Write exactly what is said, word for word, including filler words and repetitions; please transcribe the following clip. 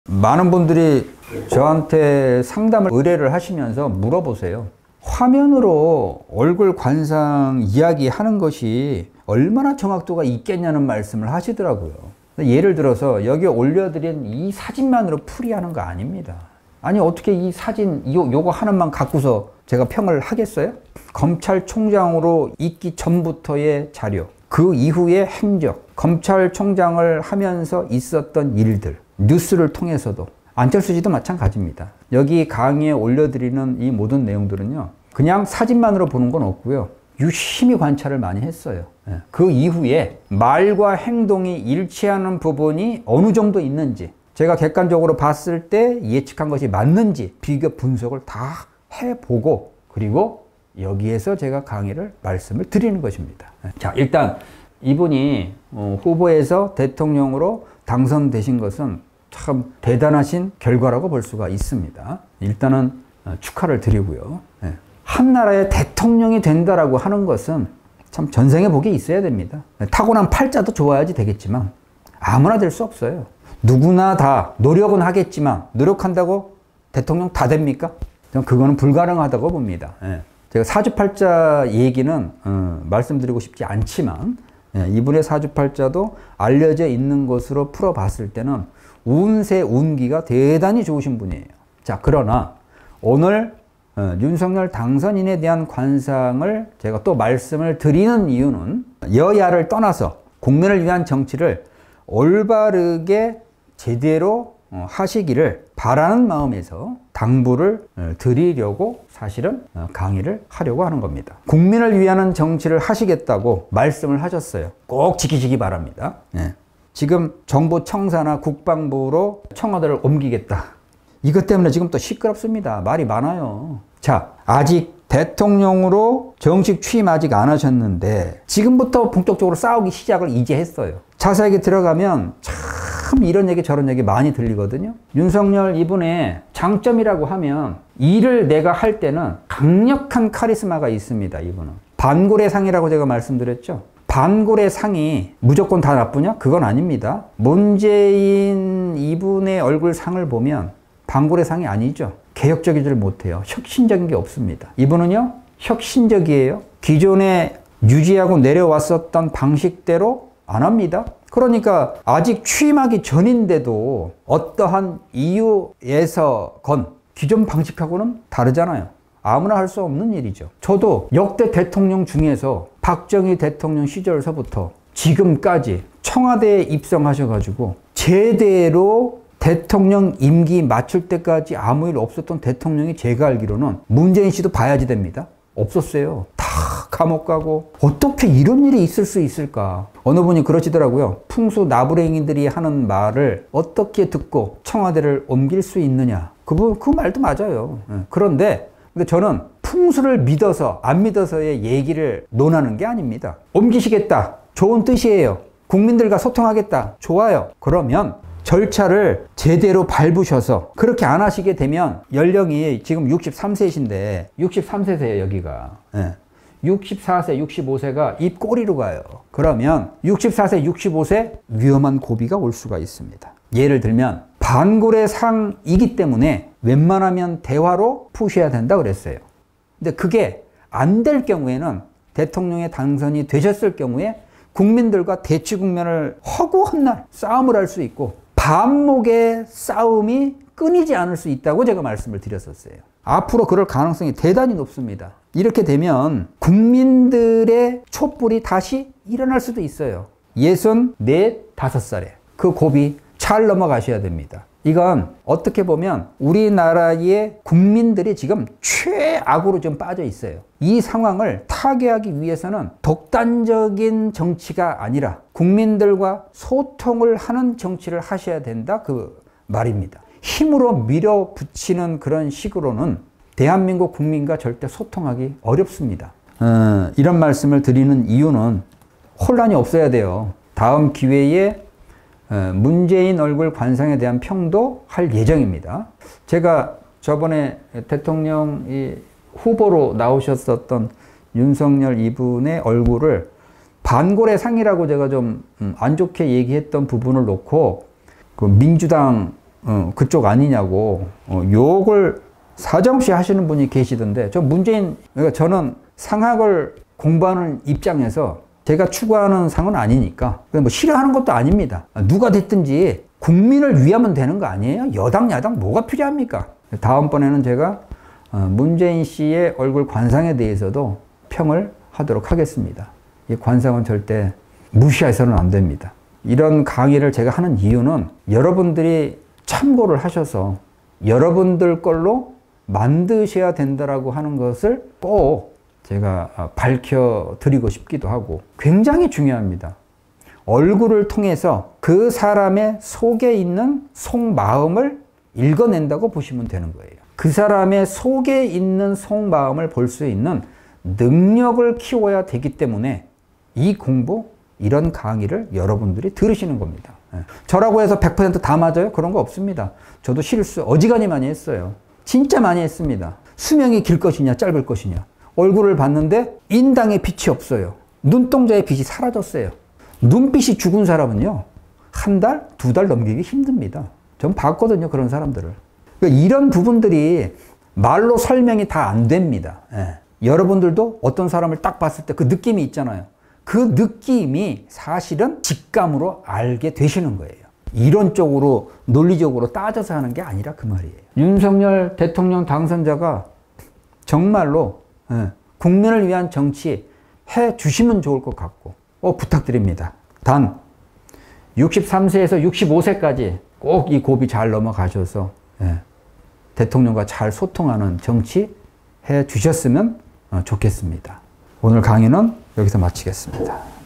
많은 분들이 저한테 상담을 의뢰를 하시면서 물어보세요. 화면으로 얼굴 관상 이야기하는 것이 얼마나 정확도가 있겠냐는 말씀을 하시더라고요. 예를 들어서 여기 올려드린 이 사진만으로 풀이하는 거 아닙니다. 아니 어떻게 이 사진 요, 요거 하나만 갖고서 제가 평을 하겠어요? 검찰총장으로 있기 전부터의 자료, 그 이후의 행적, 검찰총장을 하면서 있었던 일들, 뉴스를 통해서도, 안철수 씨도 마찬가지입니다. 여기 강의에 올려드리는 이 모든 내용들은요, 그냥 사진만으로 보는 건 없고요, 유심히 관찰을 많이 했어요. 그 이후에 말과 행동이 일치하는 부분이 어느 정도 있는지, 제가 객관적으로 봤을 때 예측한 것이 맞는지 비교 분석을 다 해보고, 그리고 여기에서 제가 강의를 말씀을 드리는 것입니다. 자, 일단 이분이 후보에서 대통령으로 당선되신 것은 참 대단하신 결과라고 볼 수가 있습니다. 일단은 축하를 드리고요. 한 나라의 대통령이 된다라고 하는 것은 참 전생에 복이 있어야 됩니다. 타고난 팔자도 좋아야지 되겠지만 아무나 될 수 없어요. 누구나 다 노력은 하겠지만 노력한다고 대통령 다 됩니까? 저는 그거는 불가능하다고 봅니다. 제가 사주팔자 얘기는 어, 말씀드리고 싶지 않지만 이분의 사주팔자도 알려져 있는 것으로 풀어봤을 때는 운세, 운기가 대단히 좋으신 분이에요. 자, 그러나 오늘 어, 윤석열 당선인에 대한 관상을 제가 또 말씀을 드리는 이유는 여야를 떠나서 국민을 위한 정치를 올바르게 제대로 어, 하시기를 바라는 마음에서 당부를 어, 드리려고 사실은 어, 강의를 하려고 하는 겁니다. 국민을 위한 정치를 하시겠다고 말씀을 하셨어요. 꼭 지키시기 바랍니다. 네. 지금 정부 청사나 국방부로 청와대를 옮기겠다. 이것 때문에 지금 또 시끄럽습니다. 말이 많아요. 자, 아직 대통령으로 정식 취임 아직 안 하셨는데 지금부터 본격적으로 싸우기 시작을 이제 했어요. 자세하게 들어가면 참 이런 얘기 저런 얘기 많이 들리거든요. 윤석열 이분의 장점이라고 하면 일을 내가 할 때는 강력한 카리스마가 있습니다. 이분은 반골의 상이라고 제가 말씀드렸죠. 반골의 상이 무조건 다 나쁘냐? 그건 아닙니다. 문재인 이분의 얼굴 상을 보면 반골의 상이 아니죠. 개혁적이지를 못해요. 혁신적인 게 없습니다. 이분은요, 혁신적이에요. 기존에 유지하고 내려왔었던 방식대로 안 합니다. 그러니까 아직 취임하기 전인데도 어떠한 이유에서건 기존 방식하고는 다르잖아요. 아무나 할 수 없는 일이죠. 저도 역대 대통령 중에서 박정희 대통령 시절서부터 지금까지 청와대에 입성하셔가지고 제대로 대통령 임기 맞출 때까지 아무 일 없었던 대통령이 제가 알기로는 문재인 씨도 봐야지 됩니다. 없었어요. 다 감옥 가고 어떻게 이런 일이 있을 수 있을까? 어느 분이 그러시더라고요. 풍수 나부랭이들이 하는 말을 어떻게 듣고 청와대를 옮길 수 있느냐? 그, 그 말도 맞아요. 그런데 근데 저는 풍수를 믿어서 안 믿어서의 얘기를 논하는 게 아닙니다. 옮기시겠다. 좋은 뜻이에요. 국민들과 소통하겠다. 좋아요. 그러면 절차를 제대로 밟으셔서 그렇게 안 하시게 되면 연령이 지금 육십삼 세이신데 육십삼 세세요 여기가. 네. 육십사 세, 육십오 세가 입꼬리로 가요. 그러면 육십사 세, 육십오 세 위험한 고비가 올 수가 있습니다. 예를 들면 반골의 상이기 때문에 웬만하면 대화로 푸셔야 된다 그랬어요. 근데 그게 안 될 경우에는 대통령에 당선이 되셨을 경우에 국민들과 대치 국면을 허구한 날 싸움을 할 수 있고 반목의 싸움이 끊이지 않을 수 있다고 제가 말씀을 드렸었어요. 앞으로 그럴 가능성이 대단히 높습니다. 이렇게 되면 국민들의 촛불이 다시 일어날 수도 있어요. 예순 넷, 다섯 살에 그 고비 잘 넘어가셔야 됩니다. 이건 어떻게 보면 우리나라의 국민들이 지금 최악으로 좀 빠져 있어요. 이 상황을 타개하기 위해서는 독단적인 정치가 아니라 국민들과 소통을 하는 정치를 하셔야 된다 그 말입니다. 힘으로 밀어붙이는 그런 식으로는 대한민국 국민과 절대 소통하기 어렵습니다. 어, 이런 말씀을 드리는 이유는 혼란이 없어야 돼요. 다음 기회에 문재인 얼굴 관상에 대한 평도 할 예정입니다. 제가 저번에 대통령 후보로 나오셨었던 윤석열 이분의 얼굴을 반골의 상이라고 제가 좀 안 좋게 얘기했던 부분을 놓고 그 민주당 어, 그쪽 아니냐고 어, 욕을 사정없이 하시는 분이 계시던데, 저 문재인, 그러니까 저는 상학을 공부하는 입장에서 제가 추구하는 상은 아니니까 뭐 싫어하는 것도 아닙니다. 누가 됐든지 국민을 위하면 되는 거 아니에요? 여당 야당 뭐가 필요합니까? 다음번에는 제가 문재인 씨의 얼굴 관상에 대해서도 평을 하도록 하겠습니다. 이 관상은 절대 무시해서는 안 됩니다. 이런 강의를 제가 하는 이유는 여러분들이 참고를 하셔서 여러분들 걸로 만드셔야 된다라고 하는 것을 꼭 제가 밝혀드리고 싶기도 하고, 굉장히 중요합니다. 얼굴을 통해서 그 사람의 속에 있는 속마음을 읽어낸다고 보시면 되는 거예요. 그 사람의 속에 있는 속마음을 볼 수 있는 능력을 키워야 되기 때문에 이 공부, 이런 강의를 여러분들이 들으시는 겁니다. 저라고 해서 백 퍼센트 다 맞아요? 그런 거 없습니다. 저도 실수 어지간히 많이 했어요. 진짜 많이 했습니다. 수명이 길 것이냐 짧을 것이냐. 얼굴을 봤는데 인당에 빛이 없어요. 눈동자의 빛이 사라졌어요. 눈빛이 죽은 사람은요, 한 달, 두 달 넘기기 힘듭니다. 전 봤거든요, 그런 사람들을. 그러니까 이런 부분들이 말로 설명이 다 안 됩니다. 예. 여러분들도 어떤 사람을 딱 봤을 때 그 느낌이 있잖아요. 그 느낌이 사실은 직감으로 알게 되시는 거예요. 이론적으로, 논리적으로 따져서 하는 게 아니라 그 말이에요. 윤석열 대통령 당선자가 정말로 예, 국민을 위한 정치 해 주시면 좋을 것 같고, 어, 부탁드립니다. 단 육십삼 세에서 육십오 세까지 꼭 이 고비 잘 넘어가셔서 예, 대통령과 잘 소통하는 정치 해 주셨으면 좋겠습니다. 오늘 강의는 여기서 마치겠습니다.